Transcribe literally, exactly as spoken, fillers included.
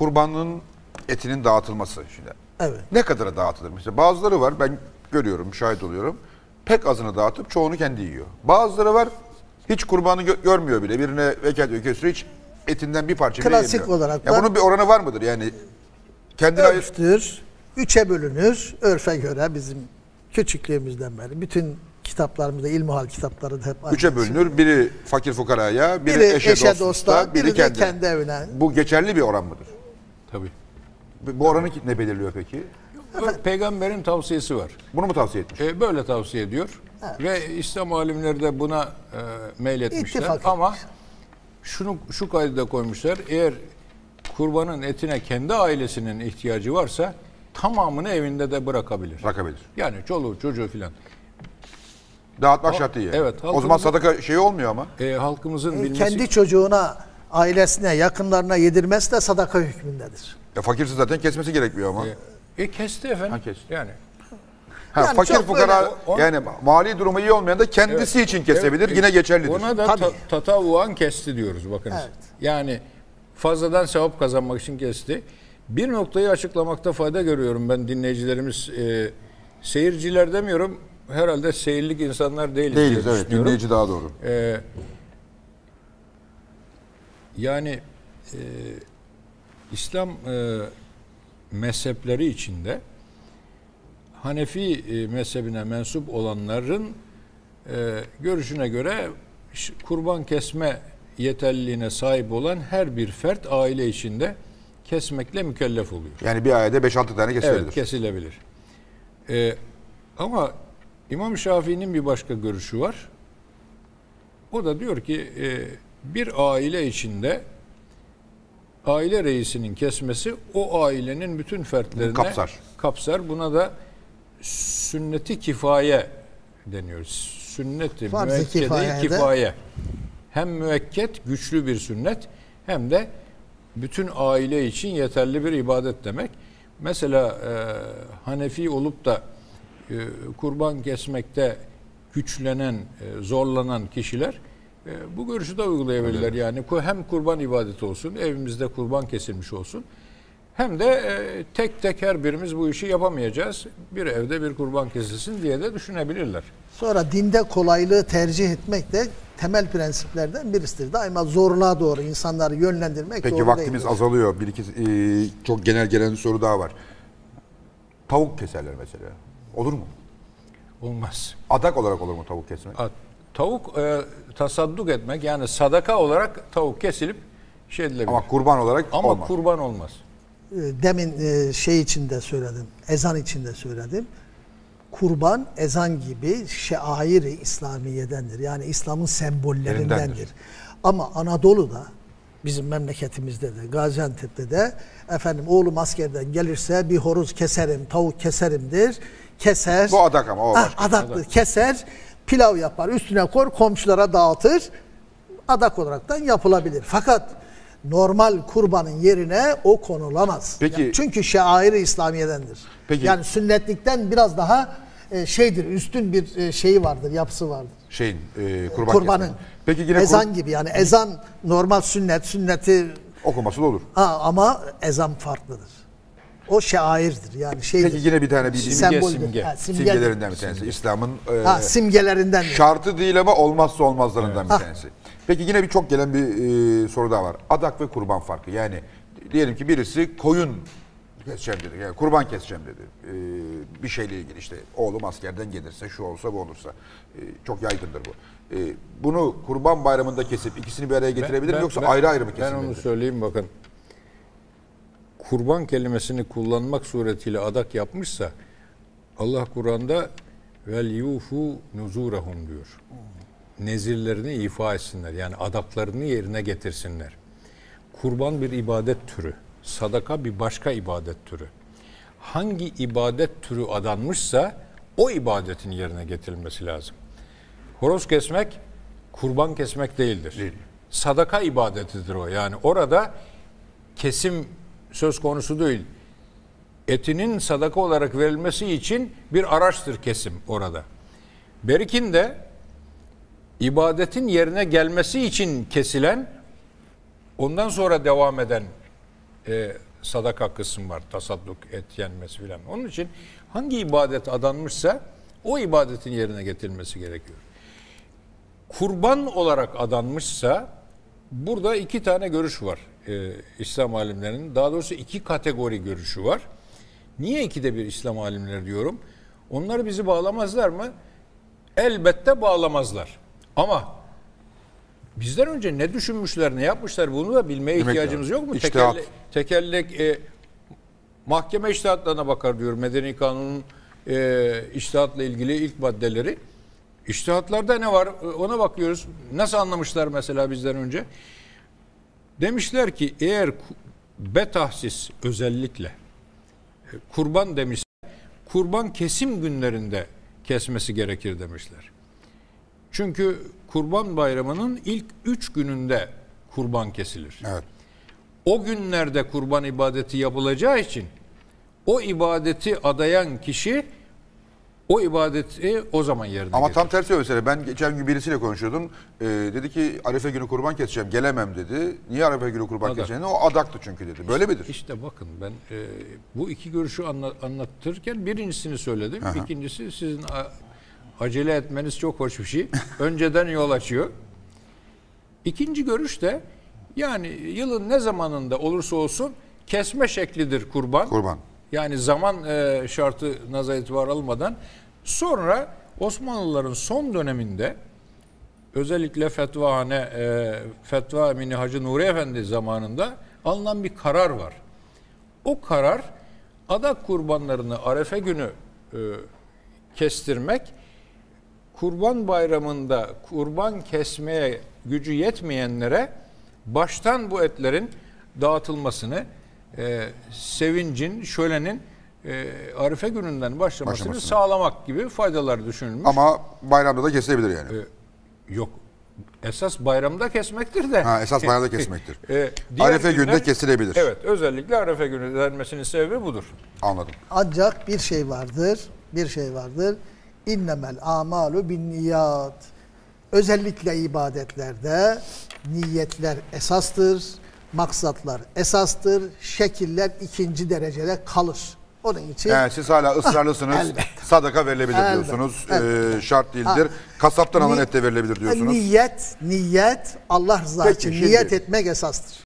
kurbanın etinin dağıtılması şimdi. Evet. Ne kadara dağıtılır? Mesela bazıları var, ben görüyorum, şahit oluyorum. Pek azını dağıtıp çoğunu kendi yiyor. Bazıları var, hiç kurbanı gö görmüyor bile. Birine vekalet kesiyor, hiç etinden bir parça bile yemiyor. Klasik olarak ya bunun bir oranı var mıdır? Yani kendine örftür, üçe bölünür. Örfe göre bizim küçüklüğümüzden beri bütün kitaplarımızda, ilmihal kitapları da hep aynı. Üçe bölünür. Biri fakir fukaraya, biri, biri eşe, eşe dosta, dosta, biri, biri kendi. de kendi evine. Bu geçerli bir oran mıdır? Tabii. Bu oranı ne belirliyor peki? Peygamberin tavsiyesi var. Bunu mu tavsiye etmiş? E, böyle tavsiye ediyor. Evet. Ve İslam alimleri de buna e, meyletmişler. İttifak Ama etmiş. şunu şu kaydı koymuşlar. Eğer kurbanın etine kendi ailesinin ihtiyacı varsa tamamını evinde de bırakabilir. Bırakabilir. Yani çoluğu çocuğu filan. Dağıtmak şart değil. Evet, O zaman sadaka şeyi olmuyor ama. E, halkımızın E, bilmesi... kendi çocuğuna, ailesine, yakınlarına yedirmesi de sadaka hükmündedir. Ya fakirse zaten kesmesi gerekmiyor ama. E, e kesti efendim. Ha, kesti. Yani. Ha, Yani fakir çok fukara böyle- o- yani mali durumu iyi olmayan da kendisi Evet. için kesebilir. Evet. Yine geçerlidir. Ona da Tabii. ta, tatavuan kesti diyoruz bakınız. Evet. Yani fazladan sevap kazanmak için kesti. Bir noktayı açıklamakta fayda görüyorum ben dinleyicilerimiz. E, seyirciler demiyorum. Herhalde seyirlik insanlar değiliz. Değiliz diye evet. düşünüyorum. Dinleyici daha doğru. E, yani e, İslam e, mezhepleri içinde Hanefi e, mezhebine mensup olanların e, görüşüne göre ş- kurban kesme yeterliliğine sahip olan her bir fert aile içinde kesmekle mükellef oluyor. Yani bir ayda beş altı tane kesilebilir. Evet, kesilebilir. E, ama İmam Şafii'nin bir başka görüşü var. O da diyor ki e, bir aile içinde aile reisinin kesmesi o ailenin bütün fertlerine Kapsar. kapsar. Buna da sünnet-i kifaye deniyor. Sünnet-i Farz-ı müekkede-i kifayede. kifaye. Hem müekket, güçlü bir sünnet hem de bütün aile için yeterli bir ibadet demek. Mesela e, Hanefi olup da e, kurban kesmekte güçlenen, e, zorlanan kişiler e, bu görüşü de uygulayabilirler. Yani ku- hem kurban ibadeti olsun, evimizde kurban kesilmiş olsun. Hem de e, tek tek her birimiz bu işi yapamayacağız. Bir evde bir kurban kesilsin diye de düşünebilirler. Sonra dinde kolaylığı tercih etmek de temel prensiplerden birisidir. Daima zorluğa doğru insanları yönlendirmek Peki doğru vaktimiz değildir. azalıyor. Bir iki e, çok genel gelen bir soru daha var. Tavuk keserler mesela. Olur mu? Olmaz. Adak olarak olur mu tavuk kesmek? A- Tavuk e, tasadduk etmek yani sadaka olarak tavuk kesilip şey edilebilir. Ama kurban olarak Ama olmaz. kurban olmaz. Demin e, şey içinde söyledim, ezan içinde söyledim. Kurban ezan gibi şairi İslamiyedendir. Yani İslam'ın sembollerindendir. Yerindendir. Ama Anadolu'da, bizim memleketimizde de, Gaziantep'te de efendim oğlum askerden gelirse bir horoz keserim, tavuk keserimdir. Keser. Bu adak ama o Ah, başka. adaklı keser, pilav yapar, üstüne koy, komşulara dağıtır. Adak olaraktan yapılabilir. Fakat normal kurbanın yerine o konulamaz. Peki- Yani çünkü şairi İslamiyedendir. Peki- Yani sünnetlikten biraz daha e, şeydir, üstün bir e, şeyi vardır, yapısı vardır. Şeyin e, kurban Kurbanın. kesmenin. Peki yine ezan kur- gibi yani ezan normal sünnet, sünneti okuması da olur. ha, ama ezan farklıdır. O şairdir yani şeydir. Peki yine bir tane bir Simge, semboldür. simge. Ha, simge- simgelerinden bir tanesi. İslam'ın e, Ha, simgelerinden. şartı değil ama olmazsa olmazlarından Evet. bir tanesi. Peki yine bir çok gelen bir e, soru daha var. Adak ve kurban farkı. Yani diyelim ki birisi koyun keseceğim dedi. Yani kurban keseceğim dedi. E, bir şeyle ilgili işte oğlum askerden gelirse şu olsa bu olursa. E, çok yaygındır bu. E, bunu kurban bayramında kesip ikisini bir araya getirebilir mi yoksa ben- ayrı ayrı mı Ben onu kesilmelidir? söyleyeyim bakın. Kurban kelimesini kullanmak suretiyle adak yapmışsa Allah Kur'an'da vel yufu nuzurahum diyor. Nezirlerini ifa etsinler. Yani adaklarını yerine getirsinler. Kurban bir ibadet türü. Sadaka bir başka ibadet türü. Hangi ibadet türü adanmışsa o ibadetin yerine getirilmesi lazım. Horoz kesmek kurban kesmek değildir. Değil. Sadaka ibadetidir o. Yani orada kesim söz konusu değil. Etinin sadaka olarak verilmesi için bir araçtır kesim orada. Berikin de ibadetin yerine gelmesi için kesilen, ondan sonra devam eden e, sadaka kısmı var. Tasadduk, et yenmesi filan. Onun için hangi ibadet adanmışsa o ibadetin yerine getirilmesi gerekiyor. Kurban olarak adanmışsa burada iki tane görüş var e, İslam alimlerinin. Daha doğrusu iki kategori görüşü var. Niye ikide bir İslam alimleri diyorum? Onlar bizi bağlamazlar mı? Elbette bağlamazlar. Ama bizden önce ne düşünmüşler, ne yapmışlar bunu da bilmeye Demek ihtiyacımız lazım. yok mu? İçtihat. Tekerle, tekerlek e, mahkeme içtihatlarına bakar diyor. Medeni Kanun'un e, içtihatla ilgili ilk maddeleri. İçtihatlarda ne var? Ona bakıyoruz. Nasıl anlamışlar mesela bizden önce? Demişler ki eğer betahsis özellikle kurban demişse kurban kesim günlerinde kesmesi gerekir demişler. Çünkü Kurban Bayramı'nın ilk üç gününde kurban kesilir. Evet. O günlerde kurban ibadeti yapılacağı için o ibadeti adayan kişi o ibadeti o zaman yerine Ama getirir. tam tersi öyle. Ben geçen gün birisiyle konuşuyordum. Ee, dedi ki Arefe günü kurban keseceğim. Gelemem dedi. Niye Arefe günü kurban Adak. keseceğim? O adaktı çünkü dedi. Böyle midir? İşte bakın ben e, bu iki görüşü anla, anlatırken birincisini söyledim. Aha. İkincisi sizin a, acele etmeniz çok hoş bir şey. Önceden yol açıyor. İkinci görüş de yani yılın ne zamanında olursa olsun kesme şeklidir kurban. Kurban. Yani zaman e, şartı nazar itibar almadan sonra Osmanlıların son döneminde özellikle fetvahane e, Fetva Emini Hacı Nuri Efendi zamanında alınan bir karar var. O karar adak kurbanlarını Arefe günü e, kestirmek, Kurban Bayramı'nda kurban kesmeye gücü yetmeyenlere baştan bu etlerin dağıtılmasını, e, sevincin, şölenin e, Arife gününden başlamasını, Başlamasını. sağlamak gibi faydalar düşünülmüş. Ama bayramda da kesilebilir yani. E, yok. Esas bayramda kesmektir de. Ha, esas bayramda kesmektir. E, diğer Arefe günde günler- kesilebilir. Evet, özellikle Arefe günü denmesinin sebebi budur. Anladım. Ancak bir şey vardır, bir şey vardır. İnnemel amalu bin niyat. Özellikle ibadetlerde niyetler esastır, maksatlar esastır, şekiller ikinci derecede kalır. Onun için Yani siz hala ısrarlısınız. Elbette. Sadaka verilebilir Elbette. diyorsunuz. Elbette. Ee, şart değildir. Kasaptan alınan Ni- et de verilebilir diyorsunuz. niyet, niyet Allah rızası Peki, için şimdi- niyet etmek esastır.